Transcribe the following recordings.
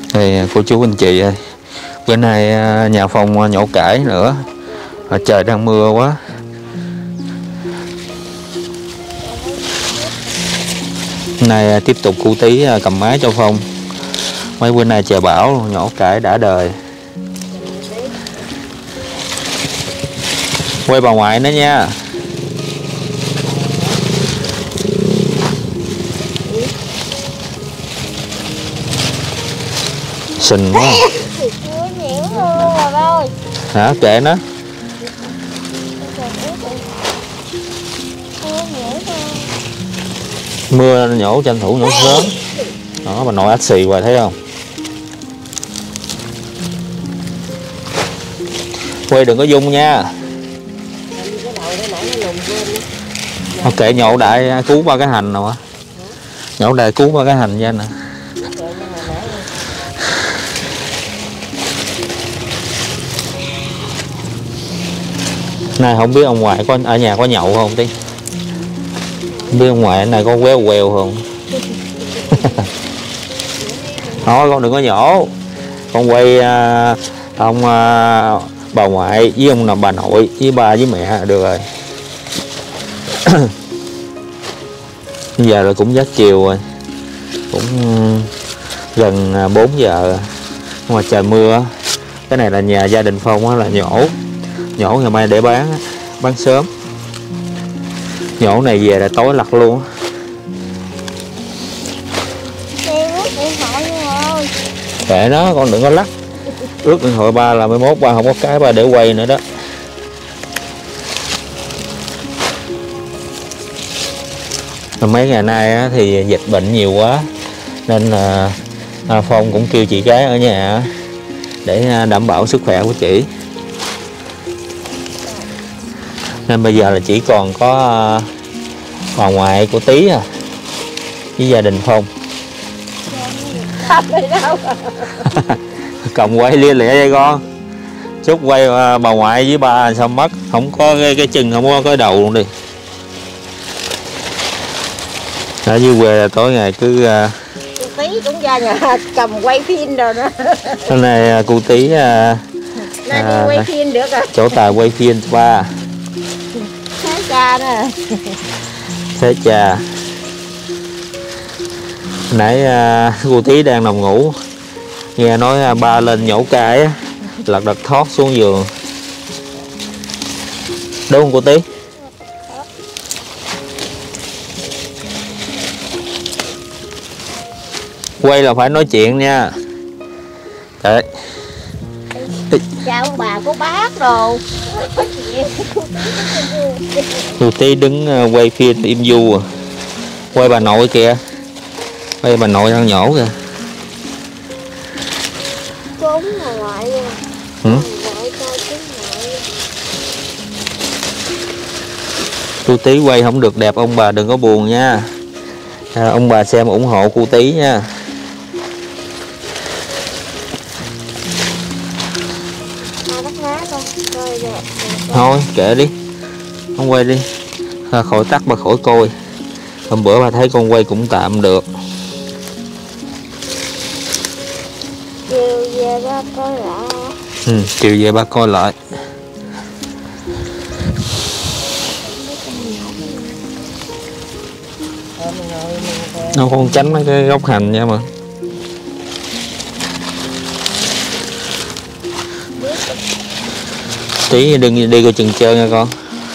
Thì cô chú anh chị ơi, bữa nay nhà Phong nhổ cải nữa, trời đang mưa quá. Hôm nay tiếp tục cô Tí cầm máy cho Phong. Mấy bữa nay trời bão nhổ cải đã đời. Quay bà ngoại nữa nha. Xình quá. Hả, kệ nó. Mưa nhổ, tranh thủ nhổ sớm. Đó, bà nội ách xì hoài thấy không. Quay đừng có dung nha. Ok, nhổ đại cứu ba cái hành nào á. Nhổ đại cứu ba cái hành nha nè. Này không biết ông ngoại có ở nhà có nhậu không Tí? Không biết ông ngoại này có queo queo không? Thôi con đừng có nhổ. Con quay ông bà ngoại với ông nào bà nội với ba với mẹ được rồi. Giờ là cũng giấc chiều rồi, cũng gần 4 giờ. Ngoài trời mưa. Cái này là nhà gia đình Phong là nhổ ngày mai để bán sớm. Nhổ này về là tối lặt luôn. Kệ nó, con đừng có lắc. Ước điện thoại ba là 11 ba không có cái ba để quay nữa đó. Mấy ngày nay thì dịch bệnh nhiều quá nên là Phong cũng kêu chị gái ở nhà để đảm bảo sức khỏe của chị. Nên bây giờ là chỉ còn có bà ngoại của Tí với gia đình Phong. Cầm quay lia lịa đây con. Chút quay bà ngoại với ba sao mất. Không có cái chân, không có cái đầu luôn đi. Ở dưới quê là tối ngày cứ Tí cũng ra nhà cầm quay phim rồi đó. hôm nay cô Tí đi quay phim được rồi. chỗ tài quay phim ba. Thế cha nè. Thế cha. Nãy cô Tí đang nằm ngủ, nghe nói ba lên nhổ cải lật đật thoát xuống giường. Đúng không cô Tí? Quay là phải nói chuyện nha. Đấy. Chào ông bà của bác đồ. Cô Tí đứng quay phim im du à. Quay bà nội kìa. Quay bà nội đang nhổ kìa. Trốn ngoại à. Ừ? Cô Tí quay không được đẹp, ông bà đừng có buồn nha. Ông bà xem ủng hộ cô Tí nha. Thôi kệ đi, không quay đi, khỏi tắt bà khỏi coi. Hôm bữa bà thấy con quay cũng tạm được. Chiều về ba coi lại. Chiều về ba coi lại. Nó con tránh mấy cái gốc hành nha mà. Tí đừng đi coi chừng trơn nha con.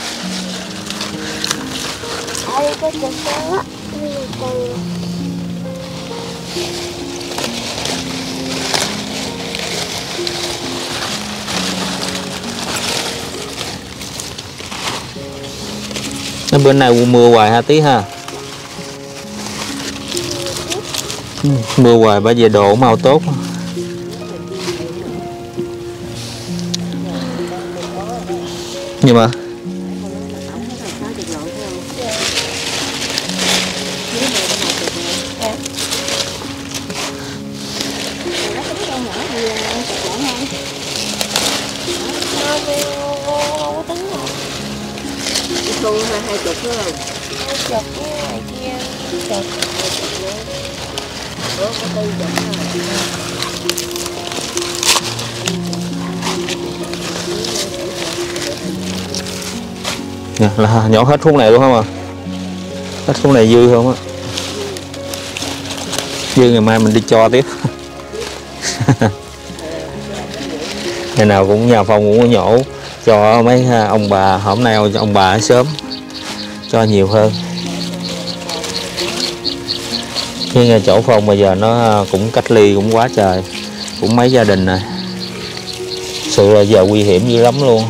Bữa nay mưa hoài ha Tí ha. Mưa hoài bởi vì độ màu tốt. Nhưng mà Luôn 20 nữa rồi. 20 cái này kia. Chục. Có 4 chục rồi. Nè, là nhỏ hết khúc này luôn không à? Hết khúc này dư không á? Dư ngày mai mình đi cho tiếp. Ngày nào cũng nhà Phong cũng có nhổ cho mấy ông bà, hôm nay ông bà ở sớm cho nhiều hơn. Nhưng chỗ Phong bây giờ nó cũng cách ly cũng quá trời, cũng mấy gia đình này, sự là giờ nguy hiểm dữ lắm luôn.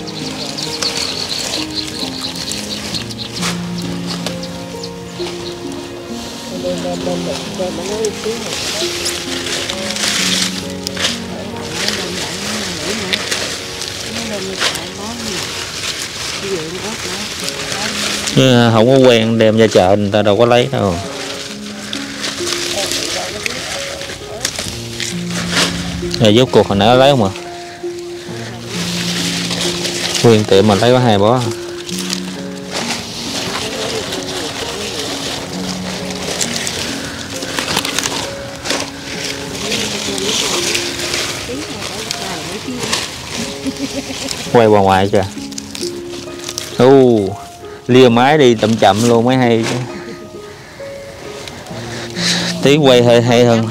Nhưng không có quen đem ra chợ người ta đâu có lấy đâu. Rồi rốt cuộc hồi nãy lấy không à? Nguyên tiệm mà lấy có 2 bó. Quay qua ngoài kìa. Lia máy đi chậm chậm luôn mới hay chứ. Tí quay hơi hay hơn.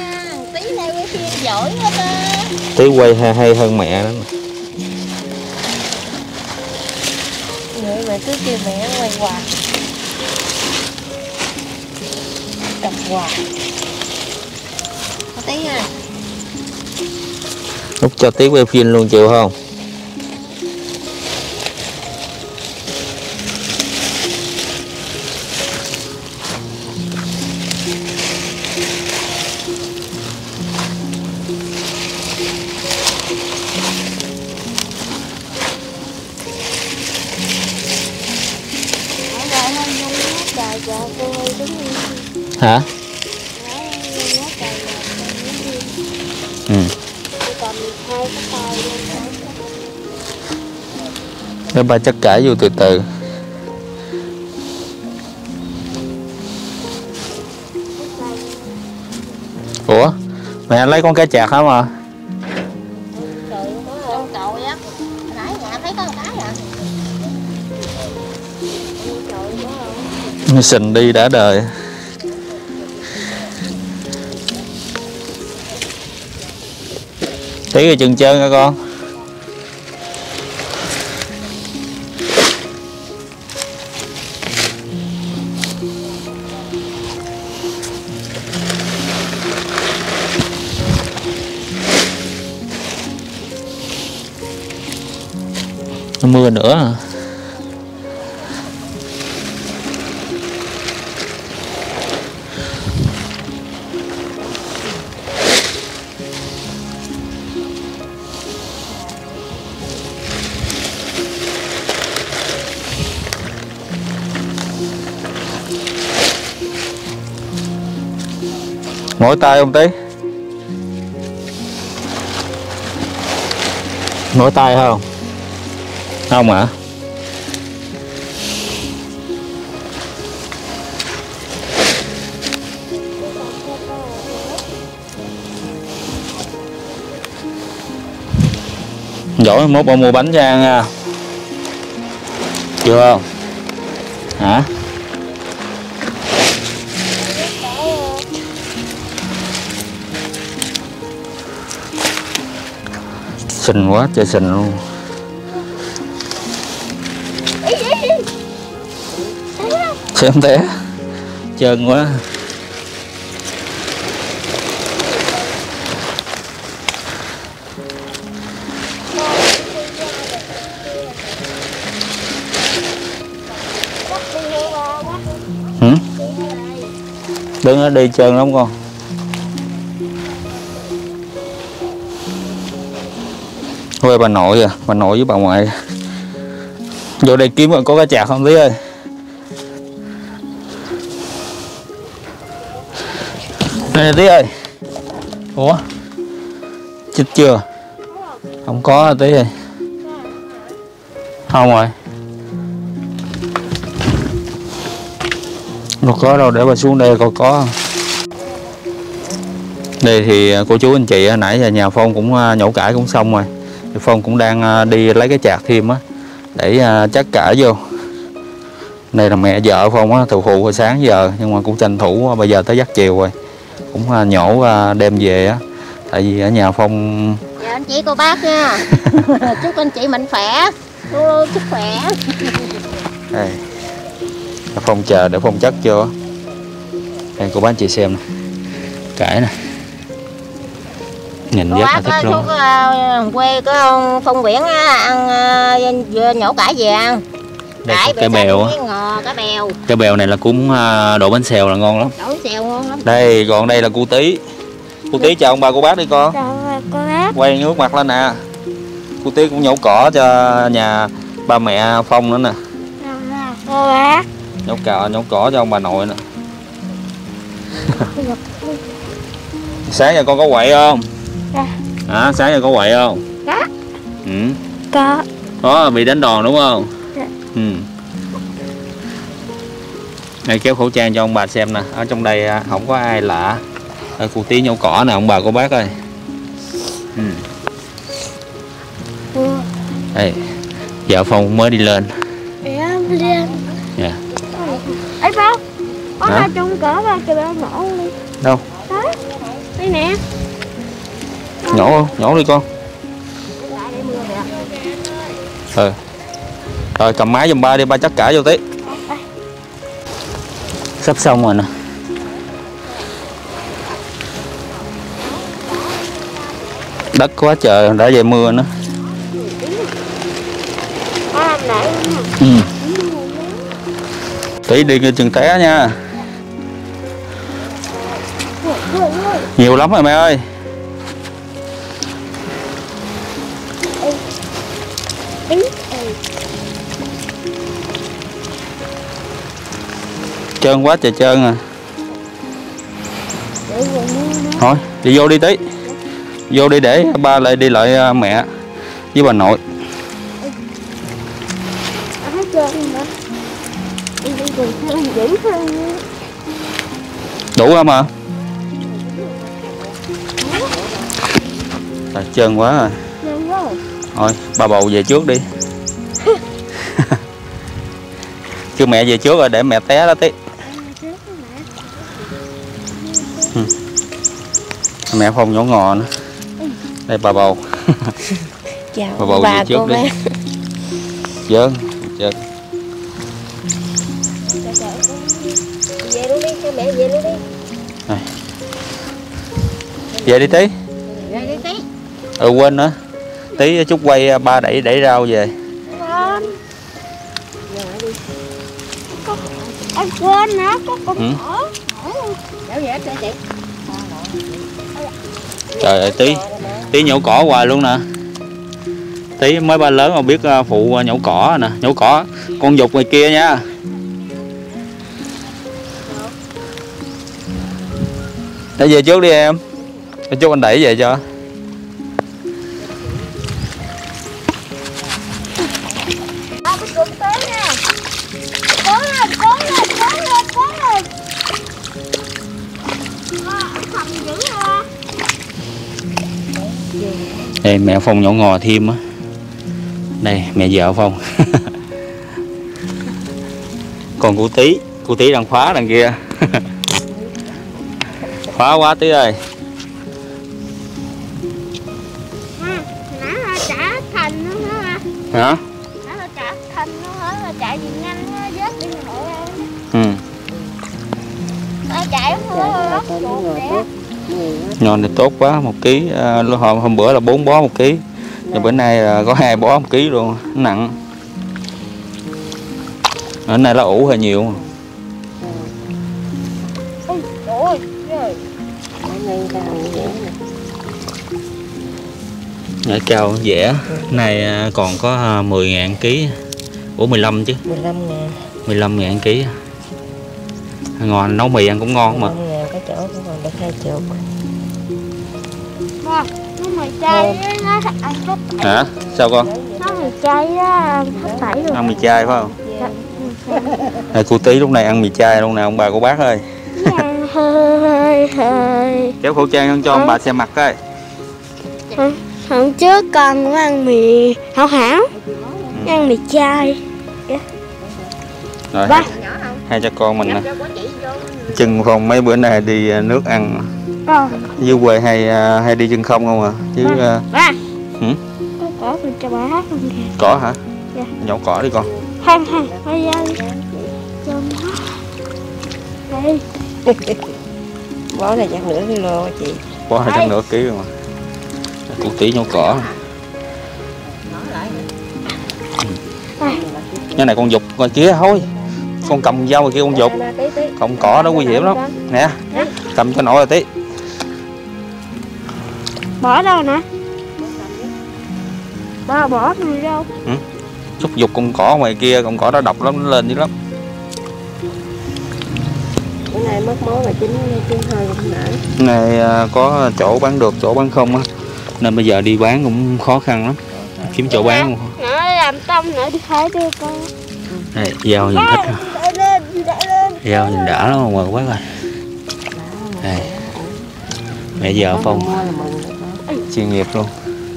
Tí quay hay hơn mẹ đó. Vậy mà cứ kêu mẹ quay quạt. Cầm quạt. Có tí ha. Lúc cho Tí quay phim luôn chịu không? Hả? Ừ. Để ba chắc cải vô từ từ. Ủa? Mẹ lấy con cá chạc hả mà? Sình đi đã đời. Tí rồi chừng trơn hả con? Nó mưa nữa à? Mỏi tay không Tí? Mỏi tay không? Không hả? Giỏi mốt ông mua bánh cho ăn nha. Chưa không? Hả? Xình quá trời xình luôn. Xem té trơn quá. Ừ? Đứng ở đi trơn lắm con. Thôi bà nội à, bà nội với bà ngoại. Vô đây kiếm có cá chạc không Tí ơi? Đây Tí ơi. Ủa? Chết chưa? Không có Tí ơi. Không rồi. Đâu có đâu, để bà xuống đây coi có. Đây thì cô chú anh chị nãy giờ nhà Phong cũng nhổ cải cũng xong rồi. Thì Phong cũng đang đi lấy cái chạc thêm á. để chắc cải vô. Đây là mẹ vợ Phong á, từ phụ hồi sáng giờ nhưng mà cũng tranh thủ bây giờ tới giấc chiều rồi, cũng nhổ đem về á, tại vì ở nhà Phong. Dạ anh chị cô bác nha. Chúc anh chị mạnh khỏe, sức khỏe. Đây, Phong chờ để Phong chất vô. Đây cô bác anh chị xem nè, cải nè, nhìn rất là thích luôn. Quê có ông Phong Biển ăn nhổ cải về ăn. Đây cái bèo á, cái bèo này là cũng đổ bánh xèo là ngon lắm. Đổ xèo ngon lắm. Đây còn đây là cu tí. Cu tí chào ông bà cô bác đi con. Chào cô bác. Quay nước mặt lên nè. Cu tí cũng nhổ cỏ cho nhà ba mẹ Phong nữa nè. Chào cô bác. Nhổ cỏ cho ông bà nội nè. Sáng giờ con có quậy không? Dạ. Hả? Sáng giờ có quậy không? Dạ. Ừ. Có. Bị đánh đòn đúng không? Dạ. Ừ. Đây kéo khẩu trang cho ông bà xem nè. Ở trong đây không có ai lạ. Đây cu tí nhổ cỏ nè ông bà cô bác ơi. Ừ. Đây vợ Phong mới đi lên. Em lên. Dạ. Ấy Phong, có ba chung cỡ ba kìa ba nổ đi. Đâu? Đó. Đây nè. Nhổ đi con. Rồi cầm máy giùm ba đi, ba chắc cả vô tí. Sắp xong rồi nè. Đất quá trời, đã về mưa nữa. Ừ. Tí đi cái chừng té nha. Nhiều lắm rồi mẹ ơi. Trơn quá trời trơn à. Thôi đi vô đi tí. Vô đi để ba lại đi lại mẹ với bà nội. Đủ không ạ? Trơn quá rồi. Thôi ba bầu về trước đi. Chứ mẹ về trước rồi để mẹ té đó tí. Mẹ Phong nhổ ngò nữa. Đây bà bầu. Chào bà bầu bà về trước cô đi. bác. Vâng. Về luôn đi, cho mẹ về luôn đi. Này. Về đi tí. Về đi tí. Quên nữa. Tí chút quay ba đẩy rau về. Em quên nữa, có con Trời ơi tí nhổ cỏ hoài luôn nè. Tí mới ba lớn mà biết phụ nhổ cỏ nè, nhổ cỏ con dục ngoài kia nha. Để về trước đi em. Để chút anh đẩy về cho. Đây mẹ Phong nhổ ngò thêm á. Đây mẹ vợ Phong. Còn cu tí đang khóa đằng kia. Khóa quá tí ơi. nãy là trả thành nó hả? Hả? Nãy là trả thành nó hả? Là chạy gì nhanh nó vết đi hộ em. Ừ. Chạy không lóc ruột đẹp. Nhon thì tốt quá, 1 ký. Hôm bữa là 4 bó 1 ký. Nhưng bữa nay có 2 bó 1 ký luôn, nặng. Bữa nay nó ủ hơi nhiều. Ôi, Nhảy cao dẻ. Này còn có 10.000 ký. Ủa 15 chứ. 15.000. 15.000 ký. Ngon, nấu mì ăn cũng ngon mà. 15.000 cái chỗ cũng còn được 20. nó mì chay nó ăn hết. Hả? Sao con? Nó mì chay á, hết tẩy rồi. Ăn mì chay phải không? Đây, cô Tí lúc này ăn mì chay luôn nè ông bà cô bác ơi. Hơi. Kéo khẩu trang cho ông bà xem mặt coi. Hôm trước con cũng ăn mì hảo hảo. ăn mì chai. Rồi Ba. hai cha con mình nè. Chừng Phong mấy bữa nay đi nước ăn dưới quê hay đi chân không không à chứ Ba. hử? Có cỏ mình cho bà hát không kìa. Cỏ hả? Dạ. Nhổ cỏ đi con. Không bây giờ cho nó đây. Bó này chắc nửa kilo chị. Có 250 kg rồi mà. Cụ tí nhổ cỏ. Cái này con dục ngoài kia thôi. Con cầm dao ngoài kia con dục. Còn cỏ đó nguy hiểm lắm. Nè, cầm cho nội rồi tí. Bỏ đâu nè? Ba bỏ người đâu? Xúc dục con cỏ ngoài kia, con cỏ đó độc lắm, nó lên dữ lắm. Cái này mất mối mà chín hơi cũng nãy. Cái này có chỗ bán được, chỗ bán không á. Nên bây giờ đi bán cũng khó khăn lắm. Kiếm chỗ bán không. Nó làm tông nữa đi phải đi con. Đây, dao nhìn thích. Dao nhìn đã lắm mà quá rồi. Đây. Mẹ vợ Phong chuyên nghiệp luôn.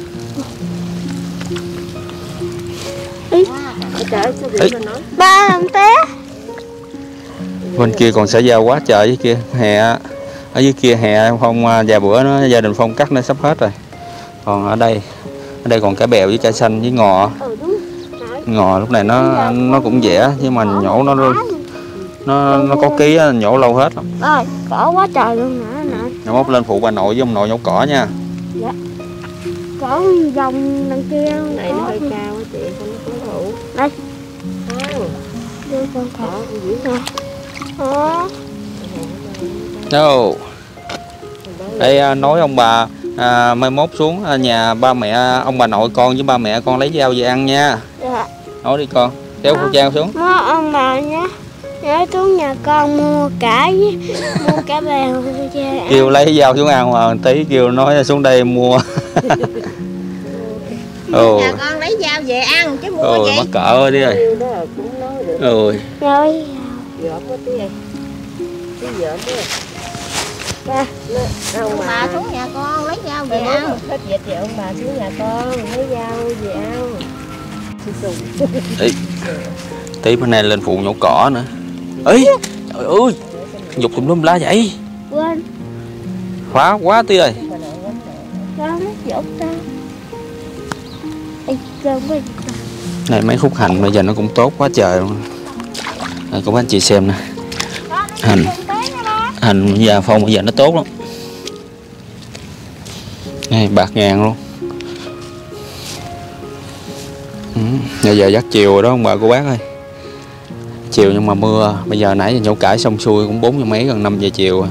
Ba làm té. Bên kia còn xã giao quá trời dưới kia. Hè ở dưới kia hè Phong vài bữa nó gia đình Phong cắt nó sắp hết rồi. Còn ở đây còn cả bèo với cải xanh với ngò. Ngò lúc này nó cũng dẻ nhưng mà nhổ nó có ký á, nhổ lâu hết lắm. Rồi, cỏ quá trời luôn nè. Ngày mốt lên phụ bà nội với ông nội nhổ cỏ nha. Dạ. Cỏ vòng đằng kia Này nó hơi cao á chị, không có đủ. Đây. Đưa con thỏ nè. Đâu. Đây nói ông bà mai mốt xuống nhà ba mẹ ông bà nội con với ba mẹ con lấy dao về ăn nha. Dạ. Nói đi con, đeo khẩu trang xuống. Nó ông bà nhé. Nhớ xuống nhà con mua cả bèo về. Kêu lấy dao xuống ăn mà tí kêu nói xuống đây mua. Nhà con lấy dao về ăn chứ mua gì. Mắc cỡ ơi đi rồi. Rồi. Giỡn quá tí ơi. Tí giỡn quá. Ba, ông bà xuống nhà con lấy dao về ăn. Hết dịch thì ông bà xuống nhà con lấy dao về ăn. Tí bữa nay lên phụ nhổ cỏ nữa. Ê, trời ơi, dục tùm lum la vậy. Quên. Khóa quá tí ơi. Nó dốt ta. Ê, cơm quá. Này mấy khúc hành bây giờ nó cũng tốt quá trời luôn. Đây, các anh chị xem nè. Hành già Phong bây giờ nó tốt lắm. Này bạc ngàn luôn. Bây giờ dắt chiều rồi đó ông bà cô bác ơi. Chiều nhưng mà mưa. Bây giờ nãy giờ nhổ cải xong xuôi cũng 4 giờ mấy gần 5 giờ chiều rồi.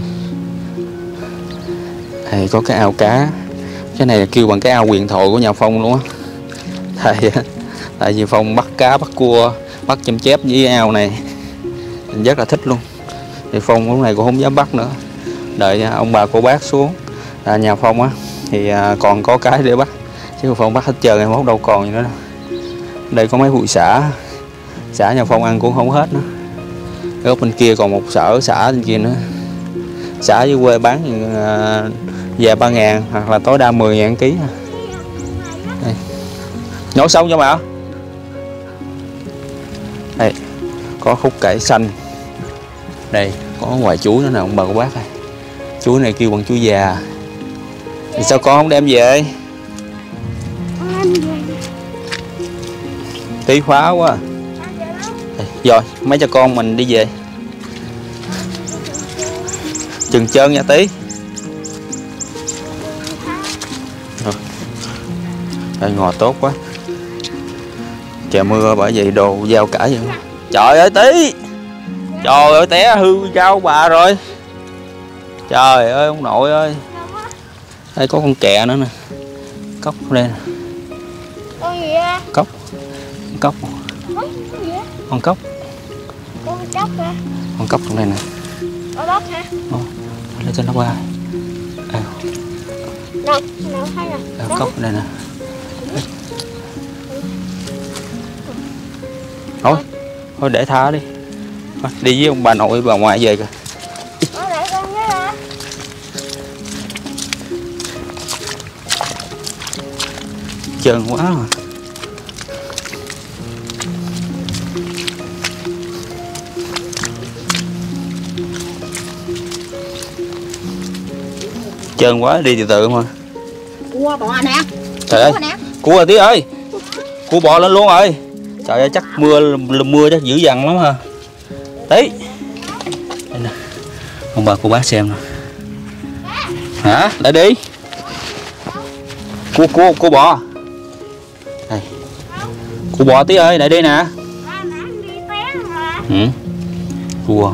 Đây có cái ao cá. Cái này là kêu bằng cái ao huyền thoại của nhà Phong luôn á. Tại vì Phong bắt cá bắt cua bắt chim chép với ao này mình rất là thích luôn. Thì Phong lúc này cũng không dám bắt nữa, đợi ông bà cô bác xuống nhà Phong á thì còn có cái để bắt, chứ Phong bắt hết trơn ngày mốt đâu còn gì nữa đâu. Đây có mấy vụ xả nhà Phong ăn cũng không hết nữa. Ở bên kia còn một xả bên kia nữa. Xả dưới quê bán thì về 3.000 hoặc là tối đa 10.000 ký. Nhổ xong cho mà. Đây có khúc cải xanh. Đây có ngoài chuối nữa nè ông bà cô bác ơi. Chuối này kêu bằng chuối già. Thì sao con không đem về? Tí khóa quá. Rồi mấy cha con mình đi về. Chừng trơn nha Tí. Đây ngò tốt quá. Trời mưa bởi vậy đồ dao cả vậy. Trời ơi Tí. Trời ơi té hư rau bà rồi. Trời ơi ông nội ơi. Đây có con kẹ nữa nè. Cốc đây nè. Con gì á? Cốc. Con cốc. Con cốc hả? Con cốc trong đây nè. Ở đất hả? Lấy cho nó qua. Đâu hay nè. Cốc đây nè. Thôi để tha đi. Đi với ông bà nội bà ngoại về kìa. Trơn quá mà. Trơn quá, đi từ từ mà. Cua bò nè. Trời ơi, cua rồi tí ơi. Cua bò lên luôn rồi. Trời ơi, chắc mưa chắc dữ dằn lắm ha. Tí. Đây nè. Ông bà cô bác xem nè. Hả? Lại đi. Cua bò. Đây. Cua bò tí ơi, lại đi nè. Ừ. Cua.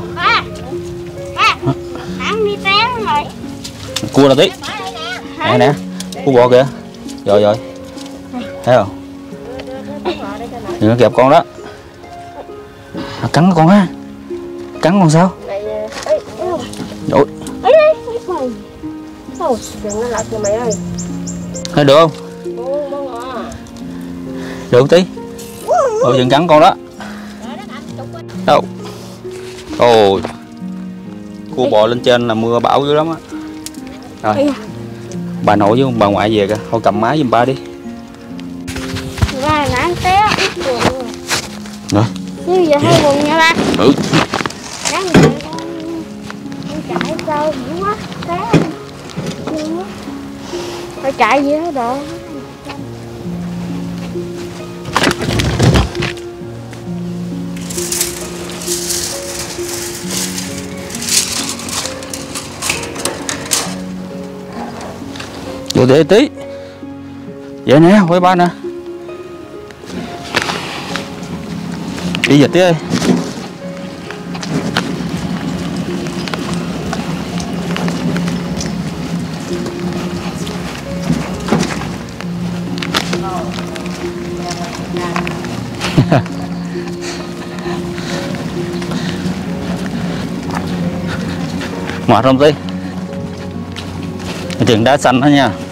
Cua là tí. Nè nè. Cua bò kìa. Rồi. Thấy không? Đừng có kẹp con đó. Cắn con ha. Cắn con sao? Ôi. Đừng nó lật rồi mày ơi. Thấy được không? Được tí. Ôi đừng cắn con đó. Đâu. Ôi. Cua bò lên trên là mưa bão dữ lắm á. Rồi. Bà nội với bà ngoại về kìa, thôi cầm máy giùm ba đi. Ba nãy té ít buồn rồi. Rồi. Như giờ hơi buồn nha ba. Ừ. Đáng vậy con chạy sao dữ quá, té. Phải chạy gì hết độ. Vô để tí. Vậy nè, quay ba nè. Đi về tí ơi. Mệt không tí. Chừng đá xanh đó nha.